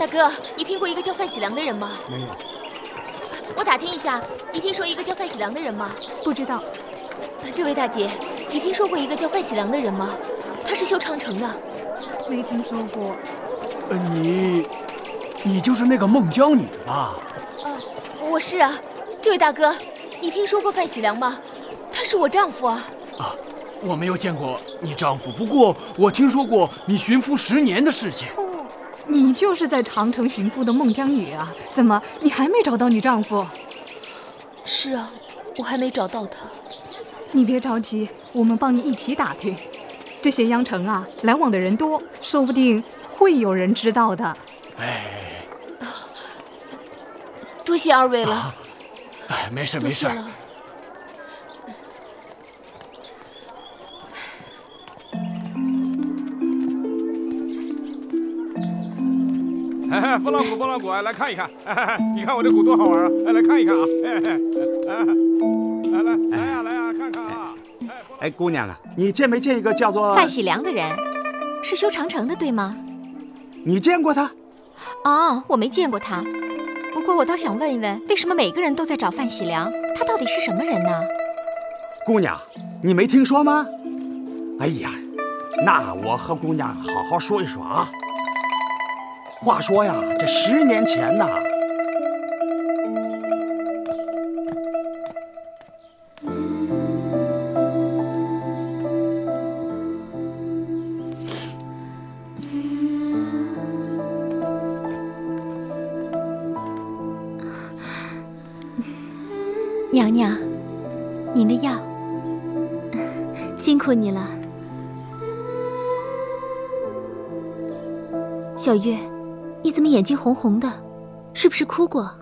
哥，你听过一个叫范喜良的人吗？ 没有。 我打听一下，你听说一个叫范喜良的人吗？ 不知道。 这位大姐，你听说过一个叫范喜良的人吗？他是修长城的。 没听说过。 你就是那个孟姜女吧？ 我是啊。这位大哥，你听说过范喜良吗？他是我丈夫啊。 我没有见过你丈夫，不过我听说过你寻夫10年的事情。 哦，你就是在长城寻夫的孟姜女啊？怎么你还没找到你丈夫？ 是啊，我还没找到他。 你别着急，我们帮你一起打听。这咸阳城啊，来往的人多，说不定会有人知道的。 多谢二位了。 没事。 多谢了。 拨浪鼓，来看一看，你看我这鼓多好玩啊！来看一看啊！来呀，看看啊！ 姑娘啊，你见没见一个叫做范喜良的人？是修长城的，对吗？ 你见过他？ 哦，我没见过他。不过我倒想问一问，为什么每个人都在找范喜良？他到底是什么人呢？ 姑娘，你没听说吗？哎呀，那我和姑娘好好说一说啊。话说呀，这10年前呐， 娘娘，您的药。 辛苦你了，小月。你怎么眼睛红红的？是不是哭过？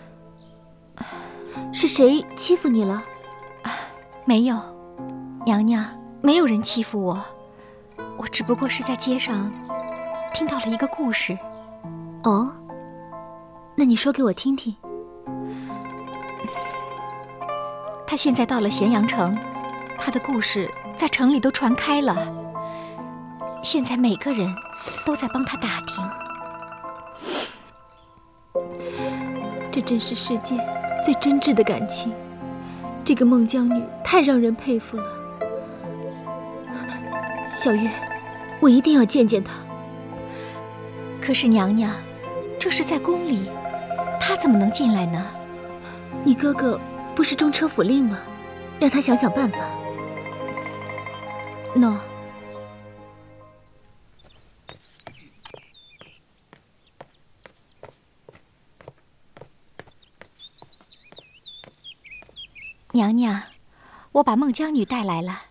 是谁欺负你了？ 没有，娘娘，没有人欺负我。我只不过是在街上听到了一个故事。 哦，那你说给我听听。 他现在到了咸阳城，他的故事在城里都传开了。现在每个人都在帮他打听。 这真是世间最真挚的感情，这个孟姜女太让人佩服了。小月，我一定要见见她。 可是娘娘，这是在宫里，她怎么能进来呢？ 你哥哥不是中车府令吗？让他想想办法。 诺。娘娘，我把孟姜女带来了。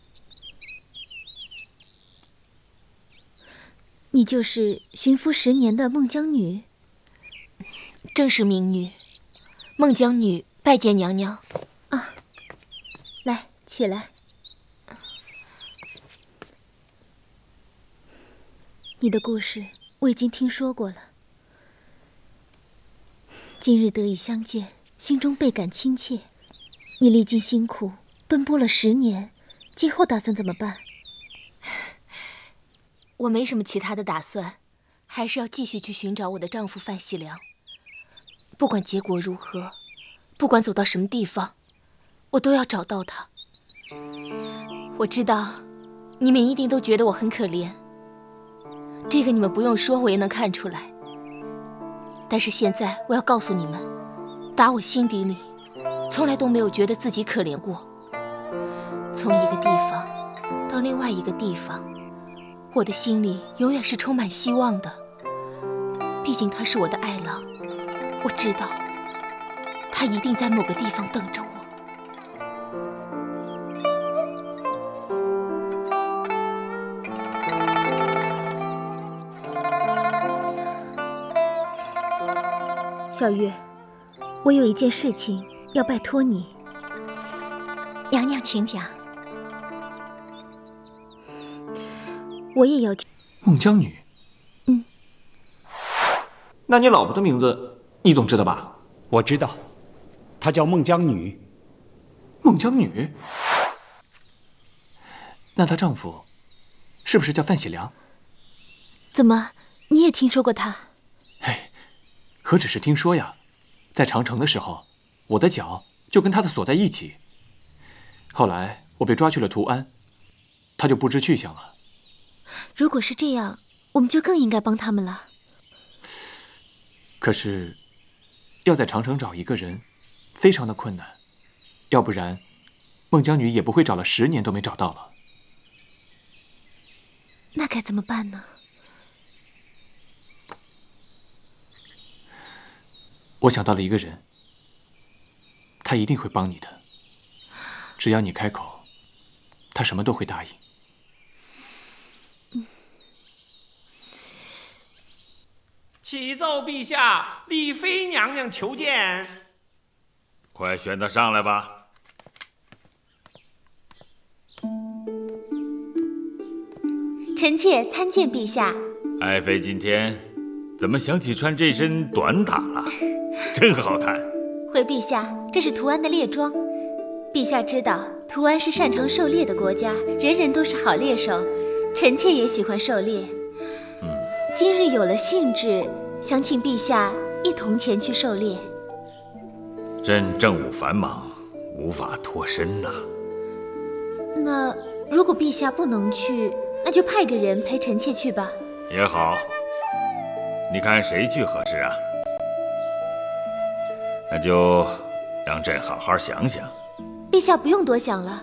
你就是寻夫10年的孟姜女？ 正是民女。孟姜女拜见娘娘。 啊，来，起来。你的故事我已经听说过了。今日得以相见，心中倍感亲切。你历尽辛苦，奔波了10年，今后打算怎么办？ 我没什么其他的打算，还是要继续去寻找我的丈夫范喜良。不管结果如何，不管走到什么地方，我都要找到他。我知道，你们一定都觉得我很可怜，这个你们不用说，我也能看出来。但是现在我要告诉你们，打我心底里从来都没有觉得自己可怜过。从一个地方到另外一个地方，我的心里永远是充满希望的。毕竟他是我的爱郎，我知道他一定在某个地方等着我。 小月，我有一件事情要拜托你。 娘娘请讲。 我也要去。 孟姜女？ 嗯。 那你老婆的名字你总知道吧？ 我知道，她叫孟姜女。 孟姜女？那她丈夫是不是叫范喜良？ 怎么，你也听说过他？ 哎， 何止是听说呀，在长城的时候，我的脚就跟他的锁在一起。后来我被抓去了图安，他就不知去向了。 如果是这样，我们就更应该帮他们了。 可是，要在长城找一个人，非常的困难，要不然，孟姜女也不会找了10年都没找到了。 那该怎么办呢？ 我想到了一个人，他一定会帮你的。只要你开口，他什么都会答应。 启奏陛下，丽妃娘娘求见。 快选她上来吧。 臣妾参见陛下。 爱妃今天怎么想起穿这身短打了？真好看。 回陛下，这是图安的猎装。陛下知道，图安是擅长狩猎的国家，人人都是好猎手。臣妾也喜欢狩猎。今日有了兴致，想请陛下一同前去狩猎。 朕政务繁忙，无法脱身呐。 那如果陛下不能去，那就派个人陪臣妾去吧。 也好，你看谁去合适啊？那就让朕好好想想。 陛下不用多想了。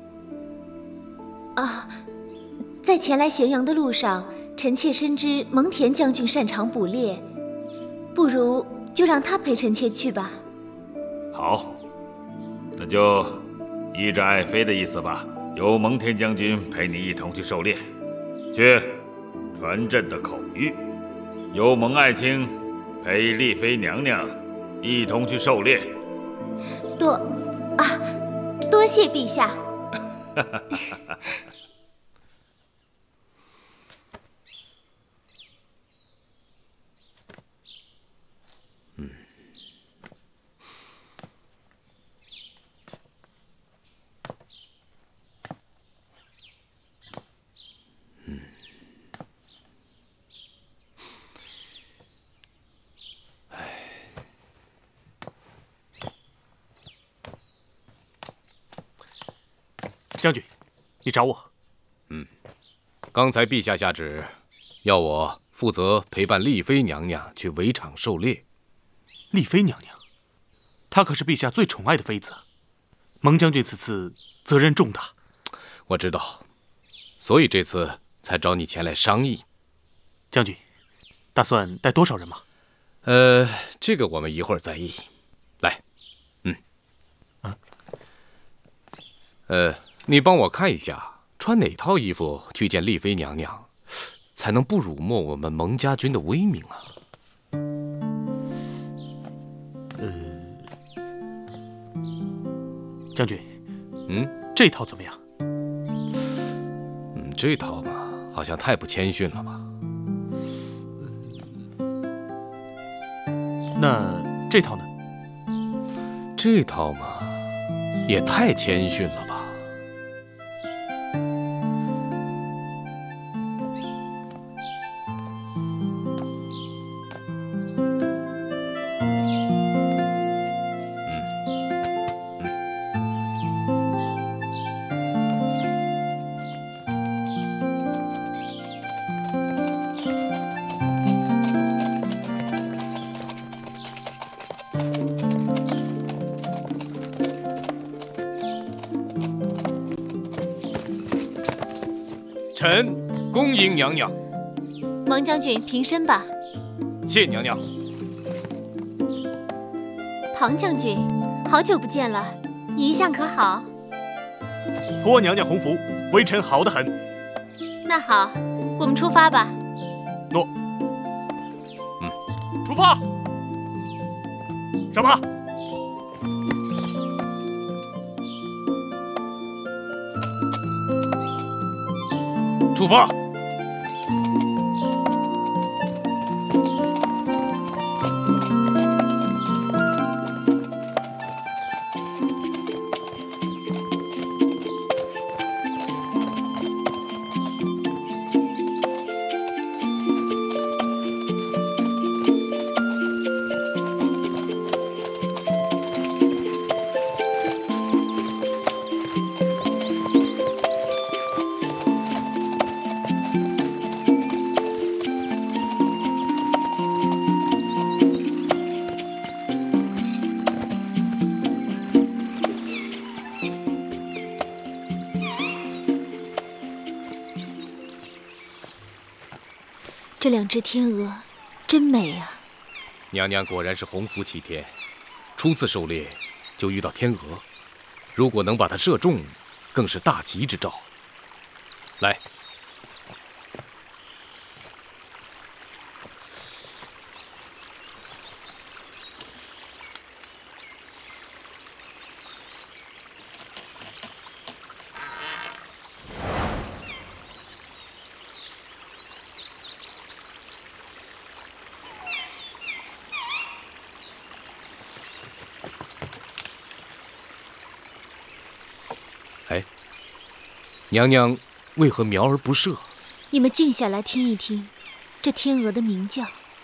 在前来咸阳的路上，臣妾深知蒙恬将军擅长捕猎，不如就让他陪臣妾去吧。 好，那就依着爱妃的意思吧，由蒙恬将军陪你一同去狩猎。去，传朕的口谕，由蒙爱卿陪丽妃娘娘一同去狩猎。 多谢陛下。 将军，你找我？ 刚才陛下下旨，要我负责陪伴丽妃娘娘去围场狩猎。 丽妃娘娘，她可是陛下最宠爱的妃子，蒙将军此次责任重大。 我知道，所以这次才找你前来商议。 将军，打算带多少人马？ 这个我们一会儿再议。来，你帮我看一下，穿哪套衣服去见丽妃娘娘，才能不辱没我们蒙家军的威名啊？ 将军，这套怎么样？ 这套嘛，好像太不谦逊了吧？ 那这套呢？ 这套嘛，也太谦逊了吧？臣恭迎娘娘。 蒙将军平身吧。 谢娘娘。 庞将军，好久不见了，你一向可好？ 托娘娘洪福，微臣好得很。 那好，我们出发吧。 诺。 出发。 上马。 出发。 这两只天鹅真美啊！ 娘娘果然是鸿福齐天，初次狩猎就遇到天鹅，如果能把它射中，更是大吉之兆。来。 哎，娘娘为何苗而不射？ 你们静下来听一听，这天鹅的鸣叫。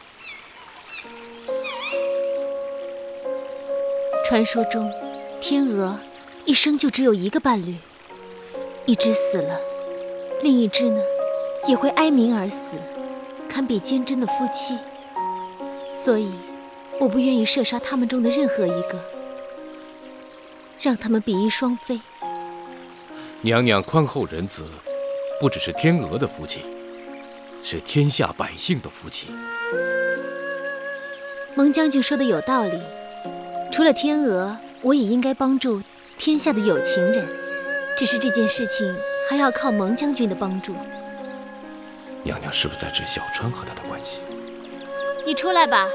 传说中，天鹅一生就只有一个伴侣，一只死了，另一只呢，也会哀鸣而死，堪比坚贞的夫妻。所以，我不愿意射杀他们中的任何一个，让他们比翼双飞。 娘娘宽厚仁慈，不只是天鹅的福气，是天下百姓的福气。 蒙将军说的有道理，除了天鹅，我也应该帮助天下的有情人。只是这件事情还要靠蒙将军的帮助。 娘娘是不是在指小川和他的关系？ 你出来吧。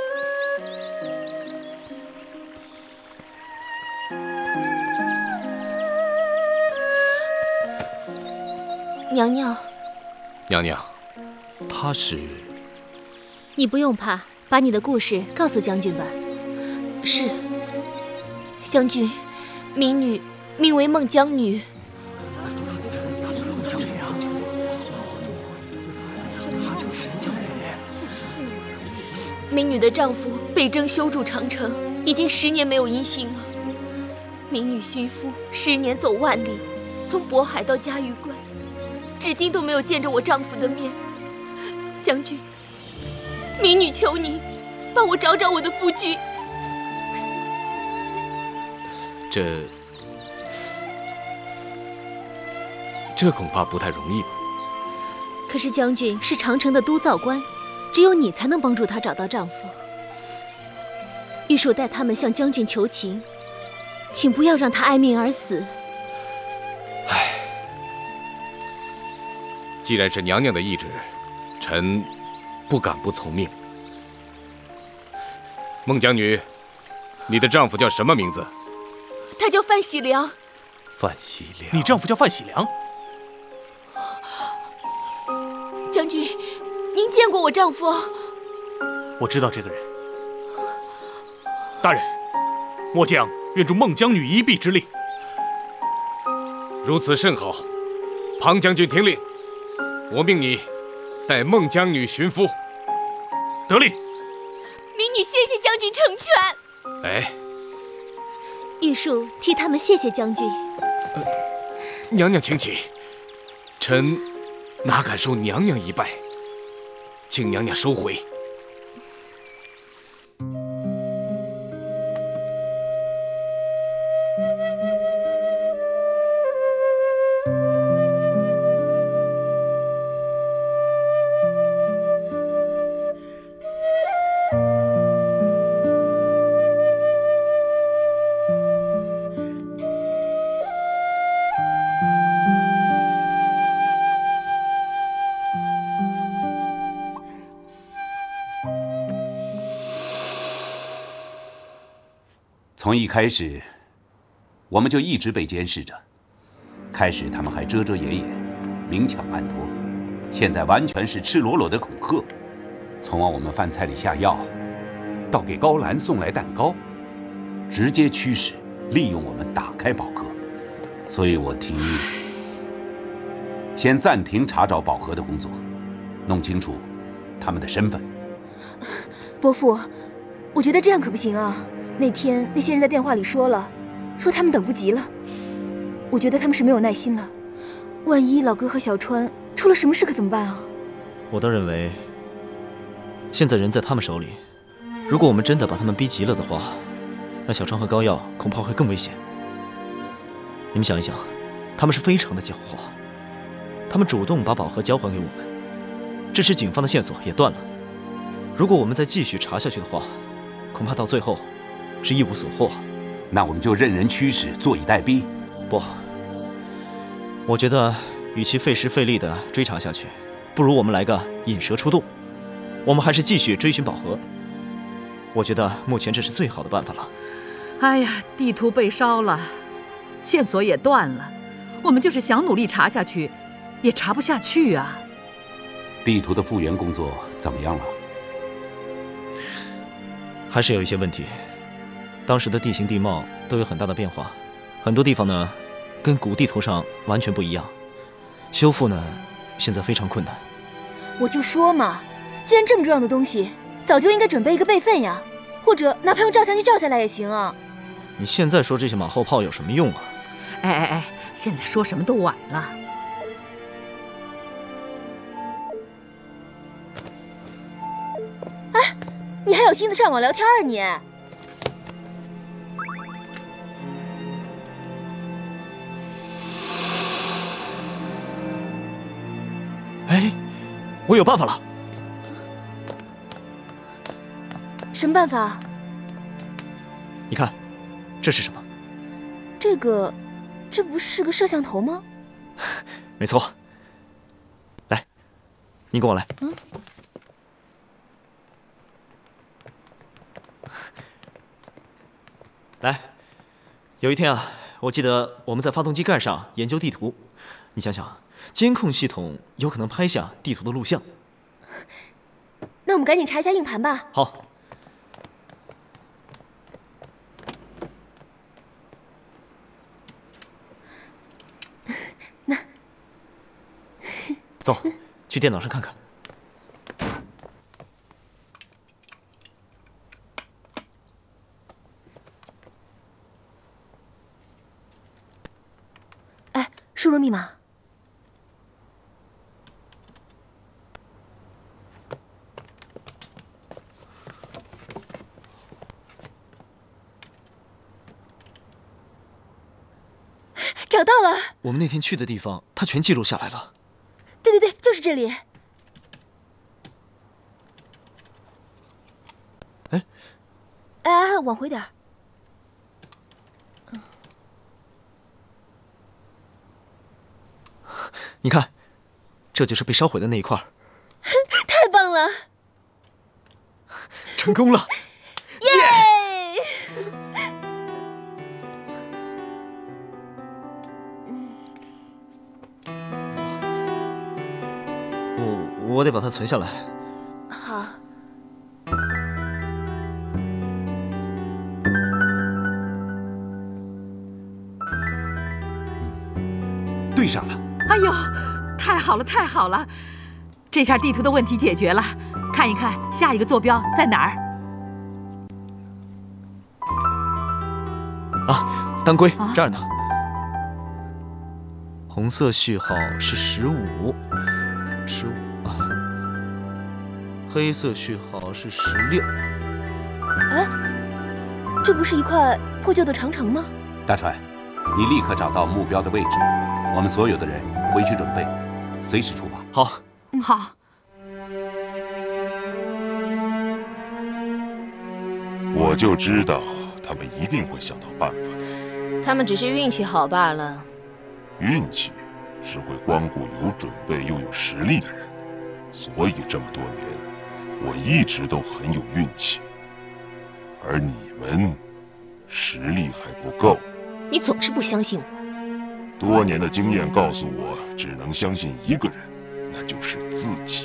娘娘， 娘娘，他是…… 你不用怕，把你的故事告诉将军吧。是，将军，民女名为孟姜女。民女的丈夫被征修筑长城，已经10年没有音信了。民女寻夫10年走万里，从渤海到嘉峪关。 至今都没有见着我丈夫的面，将军，民女求您，帮我找找我的夫君。 这恐怕不太容易吧？ 可是将军是长城的督造官，只有你才能帮助她找到丈夫。玉树带他们向将军求情，请不要让她哀鸣而死。 既然是娘娘的意志，臣不敢不从命。孟姜女，你的丈夫叫什么名字？ 他叫范喜良。 范喜良， 你丈夫叫范喜良？ 将军，您见过我丈夫？ 我知道这个人。大人，末将愿助孟姜女一臂之力。 如此甚好，庞将军听令。 我命你带孟姜女寻夫。 得令。 民女谢谢将军成全。 哎， 玉树替他们谢谢将军。 娘娘请起，臣哪敢受娘娘一拜，请娘娘收回。 从一开始，我们就一直被监视着。开始他们还遮遮掩掩，明抢暗夺，现在完全是赤裸裸的恐吓，从往我们饭菜里下药，到给高兰送来蛋糕，直接驱使利用我们打开宝盒。所以我提议，先暂停查找宝盒的工作，弄清楚他们的身份。 伯父，我觉得这样可不行啊。 那天那些人在电话里说他们等不及了，我觉得他们是没有耐心了。万一老哥和小川出了什么事可怎么办啊？ 我倒认为，现在人在他们手里，如果我们真的把他们逼急了的话，那小川和高耀恐怕会更危险。你们想一想，他们是非常的狡猾，他们主动把宝盒交还给我们， 支持警方的线索也断了。如果我们再继续查下去的话，恐怕到最后是一无所获。 那我们就任人驱使，坐以待毙。 不，我觉得与其费时费力的追查下去，不如我们来个引蛇出洞。我们还是继续追寻宝盒。我觉得目前这是最好的办法了。 哎呀，地图被烧了，线索也断了，我们就是想努力查下去，也查不下去啊。 地图的复原工作怎么样了？ 还是有一些问题。当时的地形地貌都有很大的变化，很多地方呢，跟古地图上完全不一样。修复呢，现在非常困难。 我就说嘛，既然这么重要的东西，早就应该准备一个备份呀，或者哪怕用照相机照下来也行啊。 你现在说这些马后炮有什么用啊？ 哎，现在说什么都晚了。 哎，你还有心思上网聊天啊你？ 哎，我有办法了。 什么办法？ 你看，这是什么？ 这不是个摄像头吗？ 没错。来，你跟我来。来，有一天啊，我记得我们在发动机盖上研究地图。你想想，监控系统有可能拍下地图的录像。 那我们赶紧查一下硬盘吧。 好。走，去电脑上看看。 哎，输入密码。找到了。 我们那天去的地方，它全记录下来了。 对，就是这里。哎，往回点。 你看，这就是被烧毁的那一块。 太棒了！ 成功了！ 耶！ 我得把它存下来。 好。 对上了！ 哎呦，太好了，太好了！这下地图的问题解决了。看一看下一个坐标在哪儿？ 啊，当归这儿呢。红色序号是15啊，黑色序号是16。 哎，这不是一块破旧的长城吗？ 大川，你立刻找到目标的位置，我们所有的人回去准备，随时出发。 好， 好。 我就知道他们一定会想到办法的。 他们只是运气好罢了。 运气是会光顾有准备又有实力的人，所以这么多年，我一直都很有运气。而你们实力还不够。 你总是不相信我。 多年的经验告诉我，只能相信一个人，那就是自己。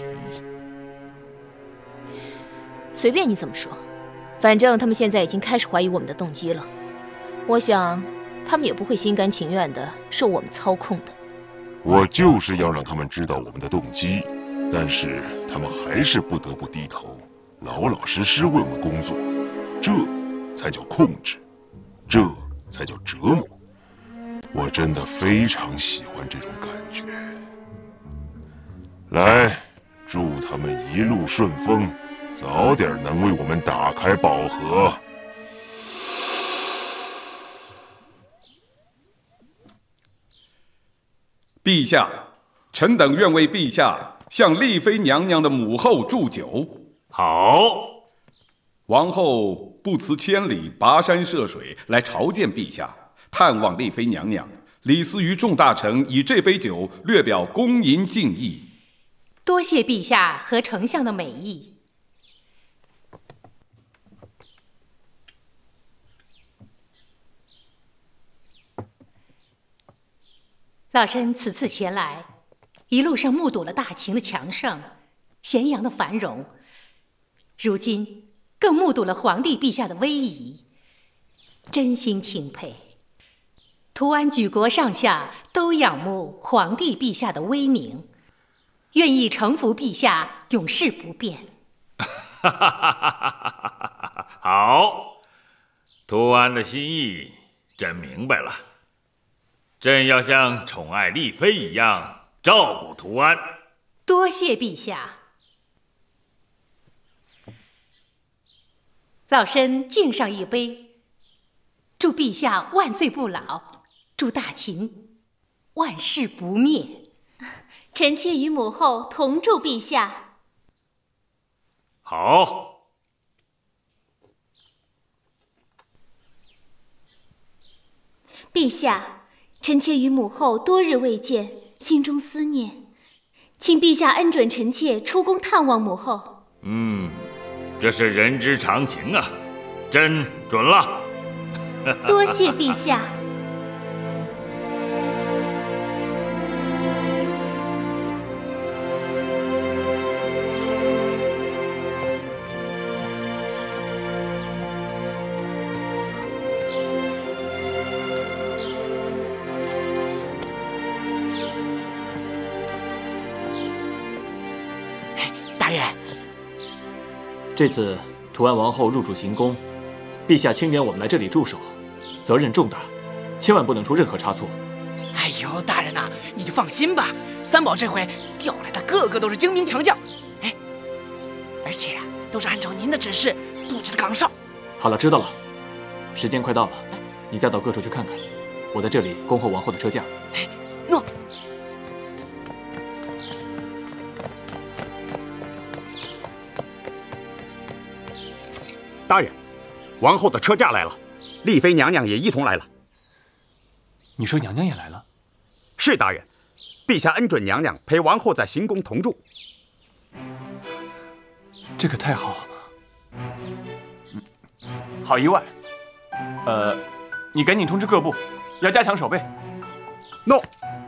随便你怎么说，反正他们现在已经开始怀疑我们的动机了。我想，他们也不会心甘情愿的受我们操控的。 我就是要让他们知道我们的动机，但是他们还是不得不低头，老老实实为我们工作，这才叫控制，这才叫折磨。我真的非常喜欢这种感觉。来，祝他们一路顺风，早点能为我们打开宝盒。 陛下，臣等愿为陛下向丽妃娘娘的母后祝酒。 好。 王后不辞千里跋山涉水来朝见陛下，探望丽妃娘娘。李斯与众大臣以这杯酒略表恭迎敬意。 多谢陛下和丞相的美意。老身此次前来，一路上目睹了大秦的强盛，咸阳的繁荣，如今更目睹了皇帝陛下的威仪，真心钦佩。图安举国上下都仰慕皇帝陛下的威名，愿意臣服陛下，永世不变。 好，图安的心意朕明白了。朕要像宠爱丽妃一样照顾图安。 多谢陛下。老身敬上一杯，祝陛下万岁不老，祝大秦万世不灭。 臣妾与母后同祝陛下。 好。 陛下，臣妾与母后多日未见，心中思念，请陛下恩准臣妾出宫探望母后。 这是人之常情啊，朕准了。 多谢陛下。 大人， 这次图安王后入住行宫，陛下钦点我们来这里驻守，责任重大，千万不能出任何差错。 哎呦，大人呐，你就放心吧，三宝这回调来的个个都是精兵强将，而且都是按照您的指示布置的岗哨。 好了，知道了。时间快到了，你再到各处去看看，我在这里恭候王后的车驾。 诺。 大人，王后的车驾来了，丽妃娘娘也一同来了。 你说娘娘也来了？ 是大人，陛下恩准娘娘陪王后在行宫同住。 这可太好，好意外。你赶紧通知各部，要加强守备。 诺。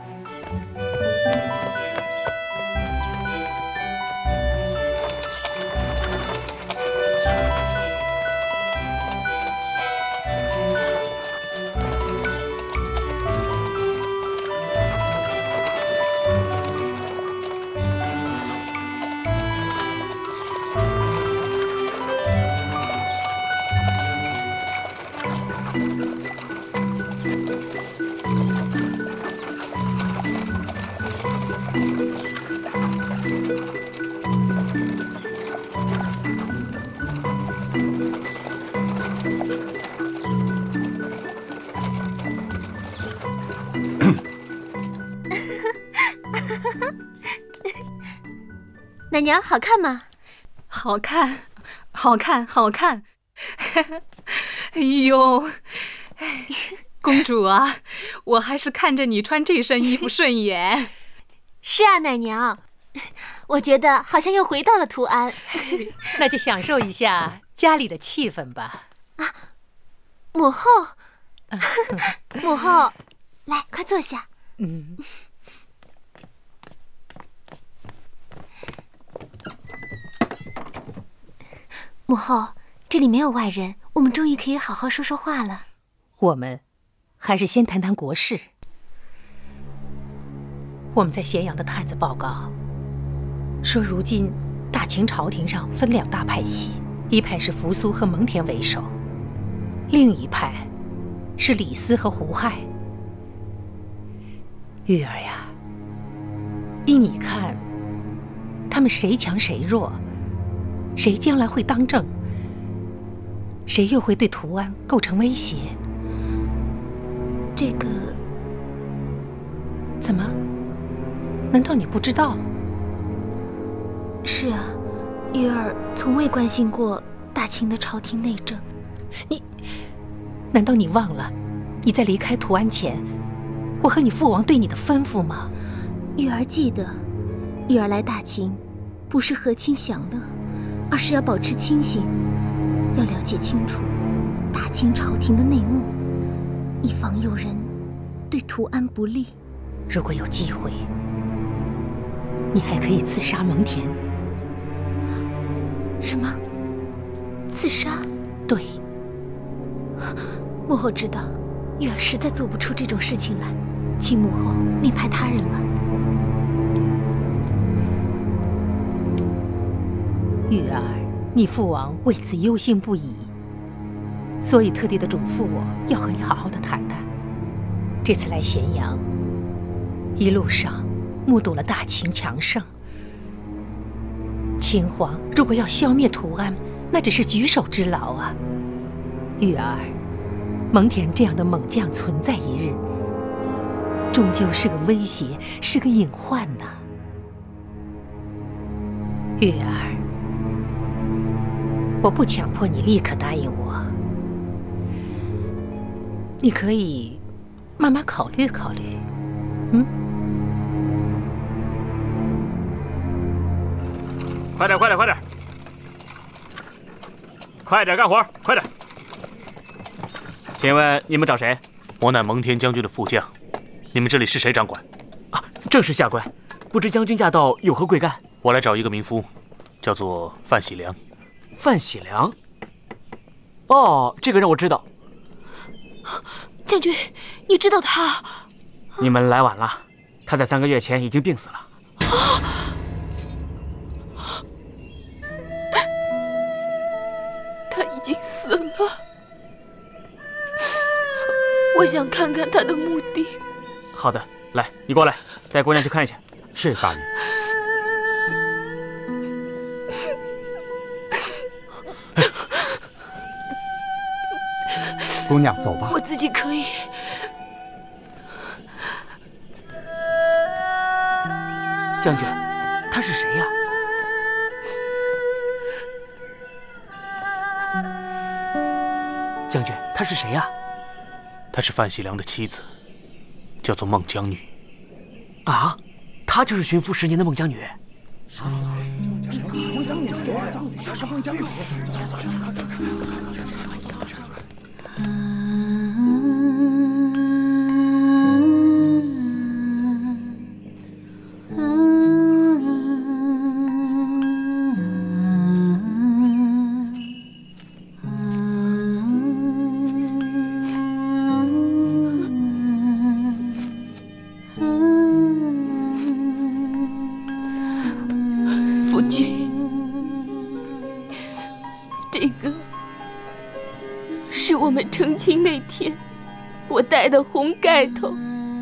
奶娘好看吗？ 好看，好看，好看。哎呦，公主啊，我还是看着你穿这身衣服顺眼。 是啊，奶娘，我觉得好像又回到了图安。 那就享受一下家里的气氛吧。 啊，母后，母后，来，快坐下。母后，这里没有外人，我们终于可以好好说说话了。 我们还是先谈谈国事。我们在咸阳的探子报告说，如今大秦朝廷上分两大派系，一派是扶苏和蒙恬为首，另一派是李斯和胡亥。玉儿呀，依你看，他们谁强谁弱？谁将来会当政？谁又会对图安构成威胁？ 这个怎么？难道你不知道？ 是啊，玉儿从未关心过大秦的朝廷内政。 难道你忘了，你在离开图安前，我和你父王对你的吩咐吗？ 玉儿记得，玉儿来大秦，不是和亲享乐，而是要保持清醒，要了解清楚大秦朝廷的内幕，以防有人对图安不利。 如果有机会，你还可以刺杀蒙恬。 什么？刺杀？ 对。 母后知道，玉儿实在做不出这种事情来，请母后另派他人吧。 玉儿，你父王为此忧心不已，所以特地的嘱咐我要和你好好的谈谈。这次来咸阳，一路上目睹了大秦强盛，秦皇如果要消灭图安，那只是举手之劳啊。玉儿，蒙恬这样的猛将存在一日，终究是个威胁，是个隐患呐。玉儿，我不强迫你立刻答应我，你可以慢慢考虑考虑。 快点，快点，快点，快点干活，快点！请问你们找谁？我乃蒙恬将军的副将，你们这里是谁掌管？ 啊，正是下官，不知将军驾到有何贵干？ 我来找一个民夫，叫做范喜良。 范喜良？哦，这个人我知道。 将军，你知道他？ 你们来晚了，他在3个月前已经病死了。 他已经死了。我想看看他的墓地。 好的，来，你过来，带姑娘去看一下。 是大人。姑娘，走吧。 我自己可以。 将军，他是谁呀？将军，他是谁呀？ 她是范喜良的妻子，叫做孟姜女。 啊，她就是巡抚10年的孟姜女。 夫君，这个是我们成亲那天我戴的红盖头，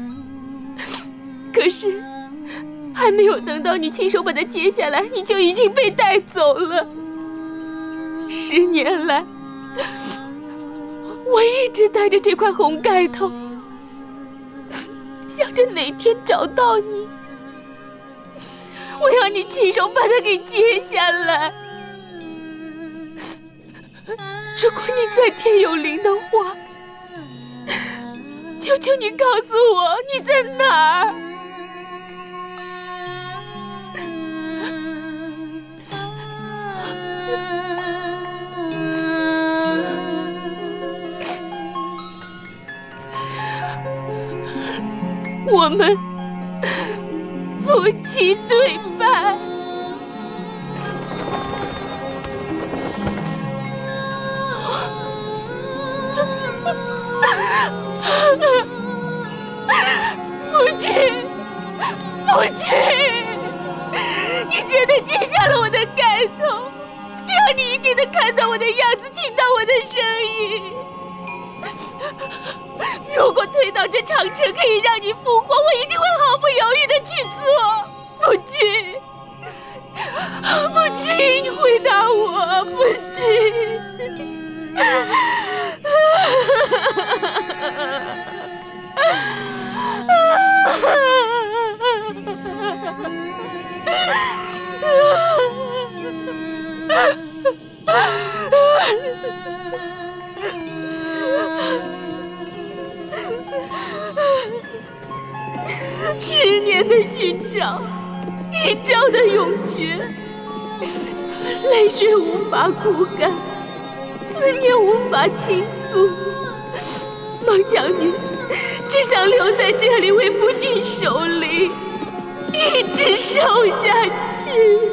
可是还没有等到你亲手把它揭下来，你就已经被带走了。10年来，我一直戴着这块红盖头，想着哪天找到你，我要你亲手把它给揭下来。如果你在天有灵的话，求求你告诉我你在哪儿。我们夫妻对拜。父亲，父亲，你真的揭下了我的盖头，这样你一定能看到我的样子，听到我的声音。如果推倒这长城可以让你复活，我一定会毫不犹豫的去做。父亲，父亲，你回答我，父亲。 10年的寻找，1朝的永诀，泪水无法哭干，思念无法倾诉。孟将军只想留在这里为夫君守灵，一直守下去。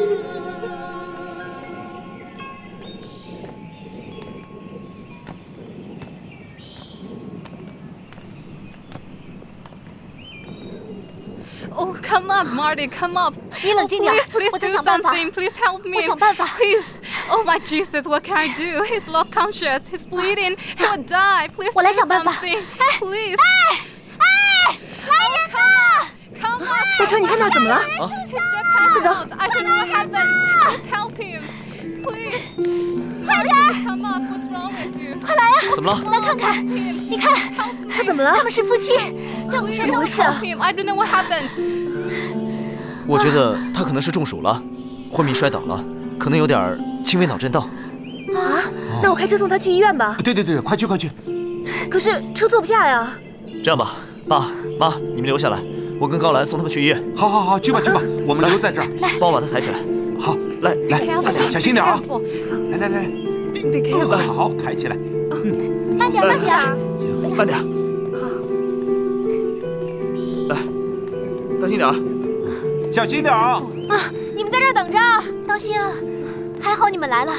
Oh, come up, Marty, come up. 你冷静点， Please 我在 do 想办法。 something. Please help me. 我想办法。 Please. Oh my Jesus, what can I do? He's lost conscious. He's bleeding. He will die. Please 我来 do 想办法。 something. Please. 来人呐！ Come up. 大川，你看那怎么了？ He's just passed out. I don't know what happened. Please help him. Please. 快点 Come up. What's wrong with you? 快来呀！ 怎么了？ 来看看，你看， 他怎么了？ 他们是夫妻，丈夫身上是啊 Help him. I don't know what happened. 我觉得他可能是中暑了，昏迷摔倒了，可能有点轻微脑震荡。 啊，那我开车送他去医院吧。 对，快去快去。 可是车坐不下呀。 这样吧，爸妈，你们留下来，我跟高兰送他们去医院。 好，去吧，我们留在这儿。 来，帮我把他抬起来。 好，来，小心点啊！来，好，抬起来。 慢点，慢点。 慢点。来，当心点啊！ 小心点啊！ 啊，你们在这儿等着，当心啊！还好你们来了。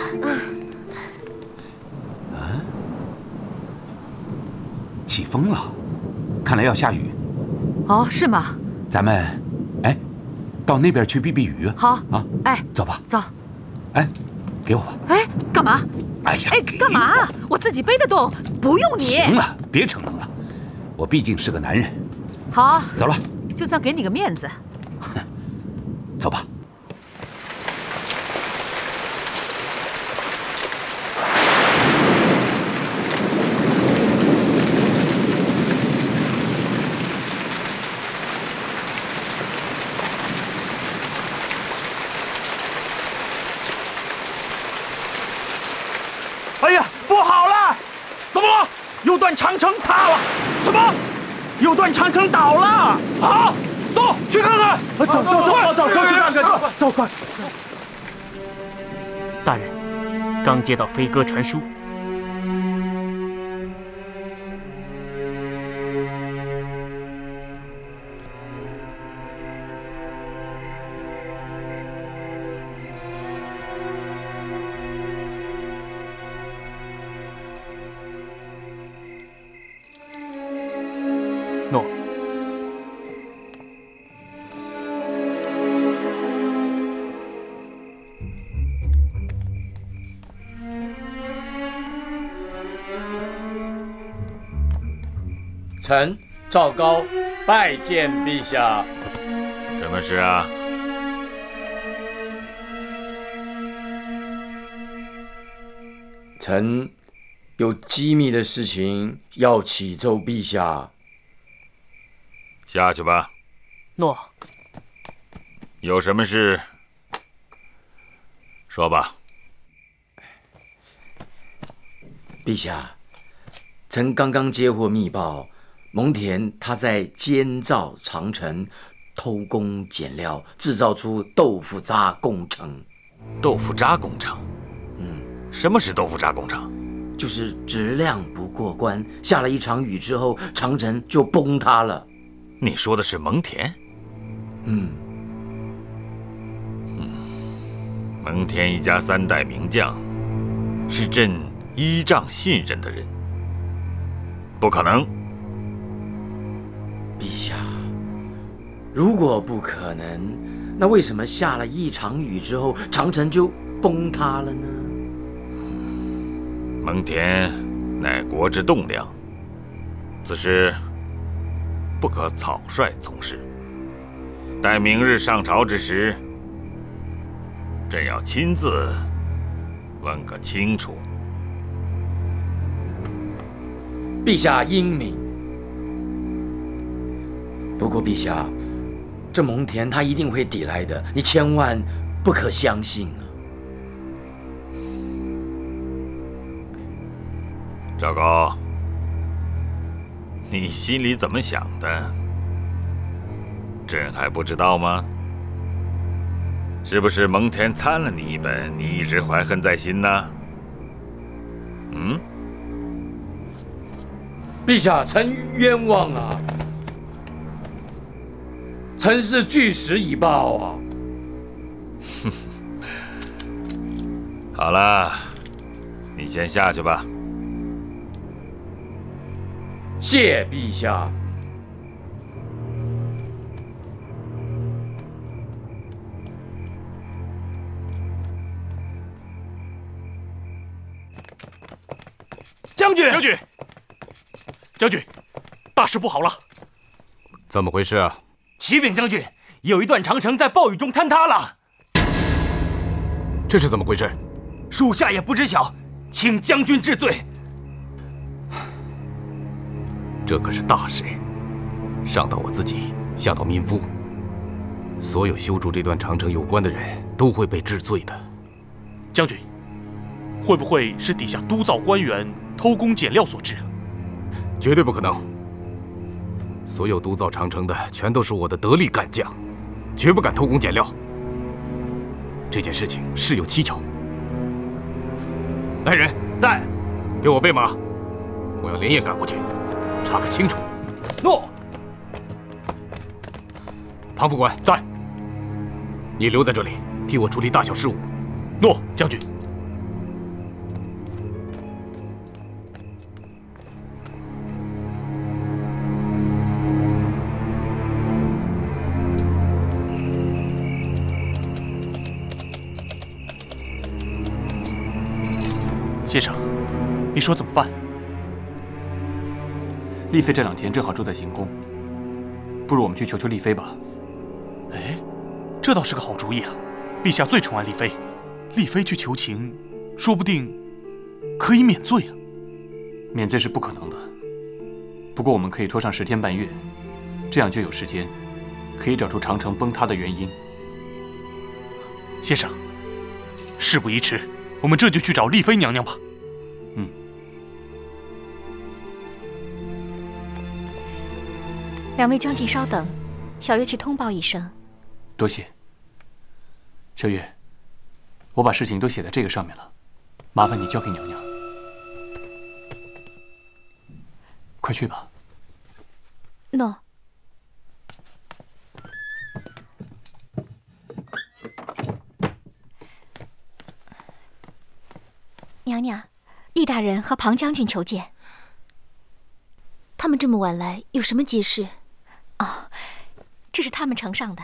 起风了，看来要下雨。 哦，是吗？ 咱们，到那边去避避雨。 好啊，走吧。 走。 给我吧。 干嘛？ 哎呀， 干嘛？我自己背得动，不用你。 行了，别逞能了，我毕竟是个男人。 好， 走了。 就算给你个面子。 走吧。 哎呀，不好了！怎么了？有段长城塌了！什么？有段长城倒了！啊！走，去看看！走，去看看，走，快！ 大人，刚接到飞鸽传书。诺。 臣赵高拜见陛下。 什么事啊？ 臣有机密的事情要启奏陛下。 下去吧。 诺。 有什么事说吧。 陛下，臣刚刚接获密报，蒙恬他在监造长城，偷工减料，制造出豆腐渣工程。 豆腐渣工程？什么是豆腐渣工程？ 就是质量不过关，下了一场雨之后，长城就崩塌了。 你说的是蒙恬？蒙恬一家3代名将，是朕依仗信任的人，不可能。 陛下，如果不可能，那为什么下了一场雨之后，长城就崩塌了呢？ 蒙恬乃国之栋梁，此事不可草率从事。待明日上朝之时，朕要亲自问个清楚。 陛下英明。不过陛下，这蒙恬他一定会抵赖的，你千万不可相信啊！ 赵高，你心里怎么想的？ 朕还不知道吗？是不是蒙恬参了你一本，你一直怀恨在心呢？嗯？ 陛下，臣冤枉啊！臣是据实以报啊！ 哼，好了，你先下去吧。 谢陛下。 将军，将军，将军，大事不好了！ 怎么回事啊？ 启禀将军，有一段长城在暴雨中坍塌了。 这是怎么回事？ 属下也不知晓，请将军治罪。 这可是大事，上到我自己，下到民夫，所有修筑这段长城有关的人都会被治罪的。 将军，会不会是底下督造官员偷工减料所致？ 绝对不可能！所有督造长城的全都是我的得力干将，绝不敢偷工减料。这件事情事有蹊跷。来人，在，给我备马，我要连夜赶过去，查个清楚。 诺。 庞副官在，你留在这里，替我处理大小事务。 诺，将军。先生，你说怎么办？ 丽妃这2天正好住在行宫，不如我们去求求丽妃吧。 哎，这倒是个好主意啊！陛下最宠爱丽妃，丽妃去求情，说不定可以免罪啊。 免罪是不可能的，不过我们可以拖上10天半月，这样就有时间可以找出长城崩塌的原因。 先生，事不宜迟，我们这就去找丽妃娘娘吧。 2位将军稍等，小月去通报一声。 多谢。小月，我把事情都写在这个上面了，麻烦你交给娘娘。快去吧。 诺。娘娘，易大人和庞将军求见。 他们这么晚来，有什么急事？ 哦，这是他们呈上的。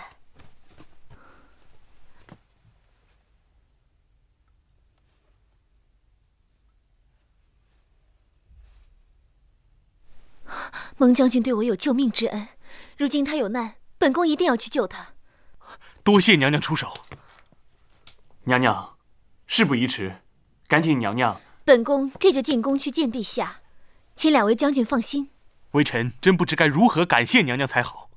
蒙将军对我有救命之恩，如今他有难，本宫一定要去救他。 多谢娘娘出手。 娘娘，事不宜迟，赶紧娘娘。 本宫这就进宫去见陛下，请2位将军放心。 微臣真不知该如何感谢娘娘才好。